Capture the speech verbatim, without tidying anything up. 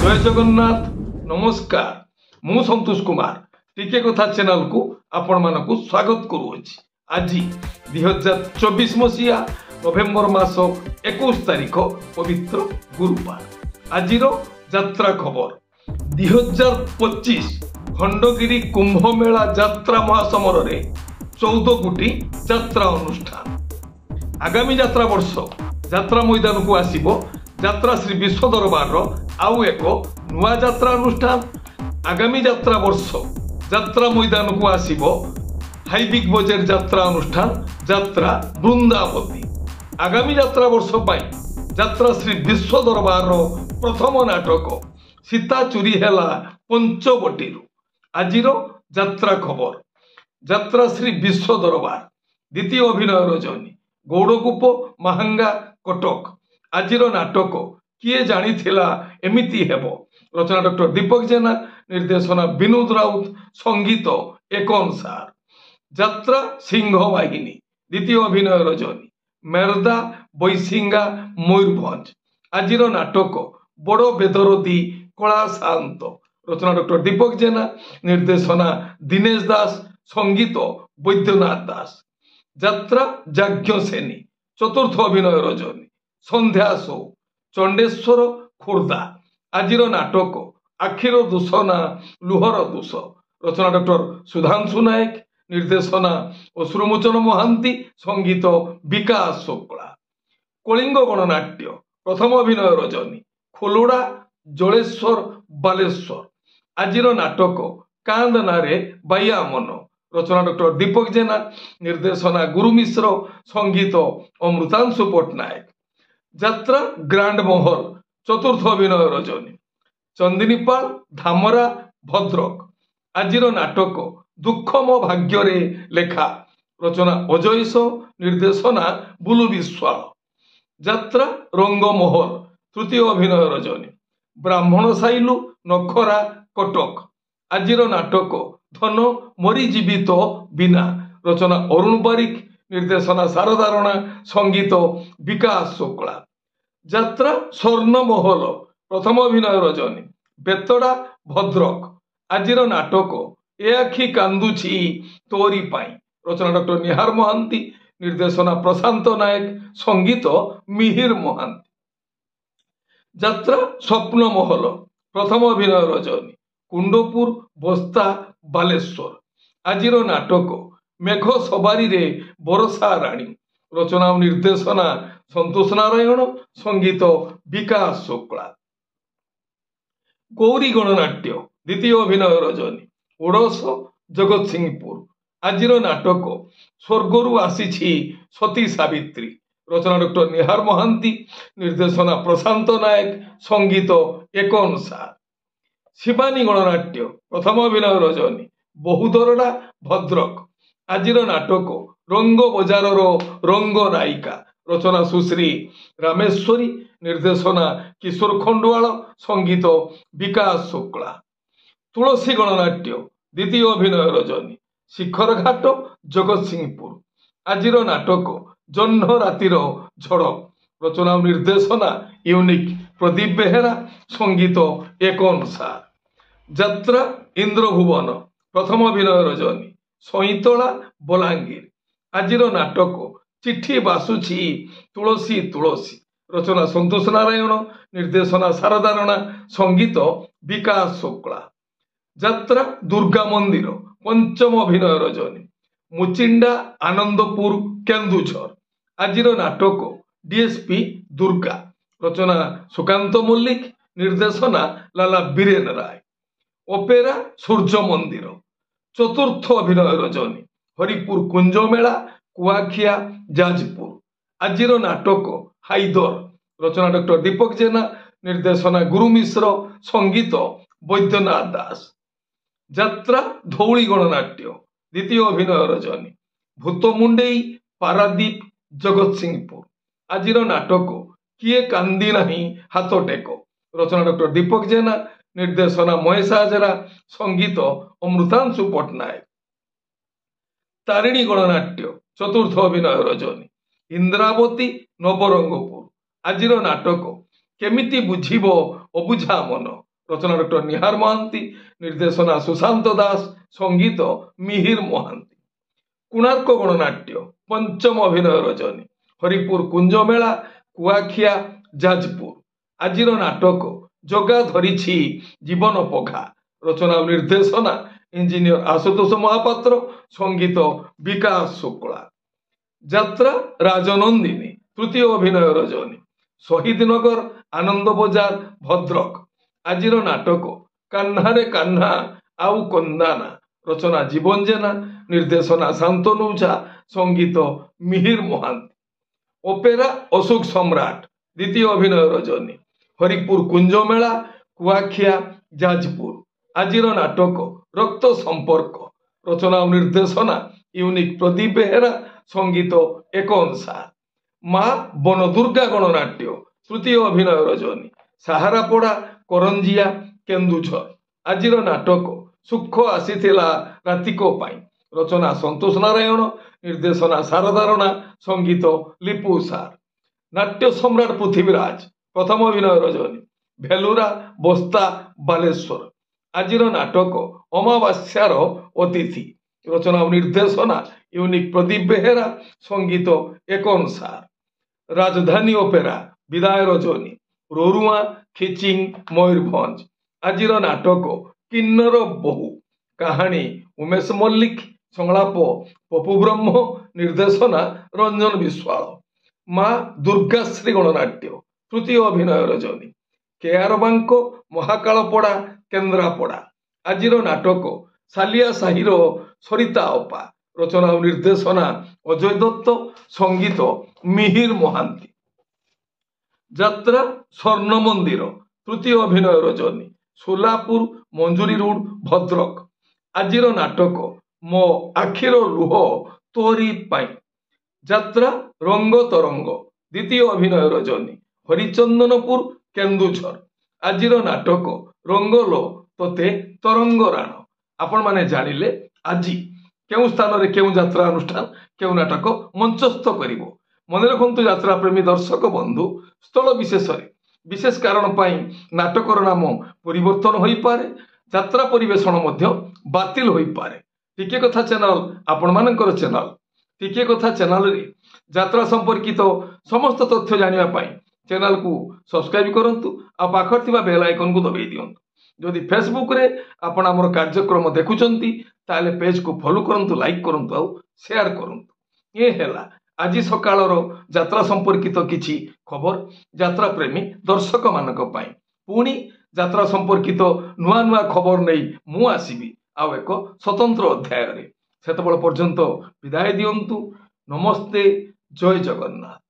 जय जगन्नाथ नमस्कार मु संतोष कुमार टिके कथा चैनल को आपण मानकु स्वागत करूछि। आज दुई हजार चौबीस मसीहा नवेम्बर मास इक्कीस तारिख पवित्र गुरुवार। आज यात्रा खबर दुई हजार पच्चीस खंडगिरी कुंभ मेला यात्रा महासमर रे चौदह गोटी यात्रा अनुष्ठान। आगामी यात्रा वर्ष यात्रा मैदान को आसीबो यात्रा श्री विश्व दरबार आउ एक नुआ यात्रा अनुष्ठान। आगामी यात्रा वर्ष यात्रा मैदान को आसीबो हाई बिग बजेट यात्रा अनुष्ठान यात्रा वृंदावती। आगामी यात्रा वर्ष पाई यात्रा श्री विश्व दरबार प्रथम नाटक सीता चोरी हेला पंचवटी। आज यात्रा खबर यात्रा श्री विश्व दरबार द्वितीय अभिनय रजनी गौड़गोप महांगा कटक। आज नाटक किए जानी थिला एमिति हेबो रचना डॉक्टर दीपक जेना निर्देशना विनोद राउत संगीत एकन सार। यात्रा सिंह वाहिनी द्वितीय अभिनय रजनी मेरदा बैसिंगा मयूरभंज। आज नाटक बड़ बेदरदी कला शांत रचना डॉक्टर दीपक जेना निर्देशना दिनेश दास संगीत वैद्यनाथ दास। यात्रा जाज्ञसेनी चतुर्थ अभिनय रजनी संध्या शो चंडेश्वर खोर्धा। आज नाटक आखिर दोष ना लुहर दोष रचना डॉक्टर सुधांशु नायक निर्देशना अश्रुमोचन महांती संगीत विकास शुक्ला। कलिंग गणनाट्य प्रथम अभिनय रजनी खोलोड़ा जलेश्वर बालेश्वर। आज नाटक कांद नारे बाया मन रचना डॉक्टर दीपक जेना निर्देशना गुरु मिश्र संगीत अमृतांशु पट्टनायक। यात्रा ग्रांड महल चतुर्थ अभिनय रजनी चंदिनीपाल धामरा भद्रक। आज नाटक दुखम भाग्य रे लेखा रचना अजयस निर्देशना बुलु विश्वाल। यात्रा रंग महल तृतीय अभिनय रजनी ब्राह्मण साइलु नखरा कटक। आज नाटक धन मरी जीवित बिना रचना अरुण बारिक निर्देशना शारदा राणा संगीत विकास शुक्ला। यात्रा स्वर्ण महल प्रथम अभिनय रजनी बेतड़ा भद्रक। आज नाटक ए आखि कांदुछि तोरी पाई रचना डॉक्टर निहार महांती निर्देशना प्रशांत नायक संगीत मिहिर महांती। यात्रा स्वप्न महल प्रथम अभिनय रजनी कुंडपुर बस्ता बालेश्वर। आज नाटक मेघ सवारी रे बरसा राणी रचना और निर्देशना संतोष नारायण संगीत विकास शुक्ला। गौरी गणनाट्य द्वितीय अभिनय रजनी ओडस जगत सिंहपुर। आज नाटक स्वर्गरु आसीछि सती सावित्री रचना डॉक्टर निहार महांती निर्देशना प्रशांत नायक संगीत एकन सार। शिवानी गणनाट्य प्रथम अभिनय रजनी बहुदरडा भद्रक। आज नाटक रंग बजार रंग नायिका रचना सुश्री रामेश्वरी निर्देशना किशोर खंडवाल संगीत विकास शुक्ला। तुलसी गणनाट्य द्वितीय अभिनय रजनी शिखर घाट जगत सिंहपुर। आज नाटक जह्न रातिर झड़ रचना निर्देशना यूनिक प्रदीप बेहेरा संगीत एकन सार। यात्रा इंद्रभुवन प्रथम अभिनय रजनी सईतला बलांगीर। आज नाटक चिट्ठी बासुछि तुलसी तुलसी रचना संतोष नारायण निर्देशना शारदा राणा संगीत विकास शुक्ला। यात्रा दुर्गा मंदिर पंचम अभिनय रजनी मुचिंडा आनंदपुर केन्दुझर। आज नाटक डीएसपी दुर्गा रचना सुकांत मल्लिक निर्देशना लाला बीरेन राय। ओपेरा सूर्य मंदिर चतुर्थ अभिनय रजनी हरिपुर कुंज मेला कुआखिया जाजपुर। आज नाटक हाइदर रचना डॉक्टर दीपक जेना निर्देशना गुरु मिश्र संगीत वैद्यनाथ दास। यात्रा धौली गणनाट्य द्वितीय अभिनय रजनी भूतमुंडेई पारादीप जगत सिंहपुर। आज नाटक किए कांदी नहीं हाथ टेक रचना डॉक्टर दीपक जेना निर्देशना महेश हाजरा संगीत अमृतांशु पट्टनायक। तारिणी गणनाट्य चतुर्थ अभिनय रजनी इंद्रावती नवरंगपुर। आज नाटक केमिति बुझिबो अबुझा मन रचना डॉक्टर निहार महांती, निर्देशना सुशांत दास, संगीत मिहिर महांती। कोणार्क गणनाट्य पंचम अभिनय रजनी हरिपुर कुंज मेला कुआखिया जाजपुर। आजिर नाटक जगा धरिछि जीवन पघा, रचना और निर्देशना इंजीनियर आशुतोष महापात्र, संगीत विकास शुक्ला। यात्रा राजनंदिनी तृतीय अभिनय रजनी शहीद नगर आनंद बजार भद्रक। आजिर नाटक कान्हारे कान्हा आउ कंदाना, रचना जीवन जेना, निर्देशना शांतनु झा, संगीत मिहिर महांती। ओपेरा अशोक सम्राट द्वितीय अभिनय रजनी हरिपुर कुंज मेला कुआखिया जाजपुर। आजिर नाटक रक्त संपर्क, रचना और निर्देशना यूनिक प्रदीप बेहेरा, संगीत एकंसा। माँ बनदुर्गा गणनाट्य तृतीय अभिनय रजनी साहारापड़ा करंजिया केन्दुझर। आजिर नाटक सुख आसीथिला रातिको पाई, रचना संतोष नारायण, निर्देशना शारदा राणा, संगीत लिपु सार। नाट्य सम्राट पृथ्वीराज प्रथम अभिनय रजनी भेलुरा बस्ता बालेश्वर। आजिर नाटक अमावास्यार अतिथि, रचना और निर्देशना यूनिक प्रदीप बेहेरा, संगीत एकंसार। राजधानी ओपेरा विदाय रजनी रोरुआ खिचिंग मयूरभंज। आजिर नाटक किन्नर बहु, कहानी उमेश मल्लिक, संलाप पपु ब्रह्म, निर्देशना रंजन विश्वाल। माँ दुर्गाश्री गणनाट्य तृतीय अभिनय रजनी केआर बांको महाकालपड़ा केन्द्रापड़ा। आजिर नाटक सालिया साहिर सरिता अपा, रचना और निर्देशना अजय दत्त, संगीत मिहिर महांती। यात्रा स्वर्ण मंदिर तृतीय अभिनय रजनी सोलापुर मंजूरी रोड भद्रक। आजिर नाटक मो आखिर लुह तोरी पाई। यात्रा रंग तरंग द्वितीय अभिनय रजनी हरिचंदनपुर केन्दुझर। आजिर नाटक रंगलो तोते तरंग राण। आपण माने जानिले आजी केउ स्थान रे केउ यात्रा अनुष्ठान केउ नाटक मंचस्थ करिवो। मन रखंतु यात्रा प्रेमी दर्शक बंधु स्थल विशेष विशेष कारण पाई नाटकर नाम परिवर्तन होई पारे, यात्रा परिवेषण मध्य बातिल होई पारे। टिके कथा चैनल आपण मानकर चैनल। टिके कथा चैनल रे यात्रा संपर्कित समस्त तथ्य जानिबा पाई चैनल को सब्सक्राइब करंतु आ पाखर थिबा बेल आइकन को दबाई दियंतु। जदि फेसबुक रे आपण हमर कार्यक्रम देखुचंती ताले पेज को फॉलो करंतु, लाइक करंतु आ शेयर करंतु। ये हेला आज सकाळर यात्रा संपर्कित किछि खबर यात्रा प्रेमी दर्शक मानक पाई। पुणी यात्रा संपर्कित नुआ नुआ खबर नहीं मु आसीबी आउ एक स्वतंत्र अध्याय रे। सेतबेल पर्यंत विदाय दियंतु। नमस्ते, जय जगन्नाथ।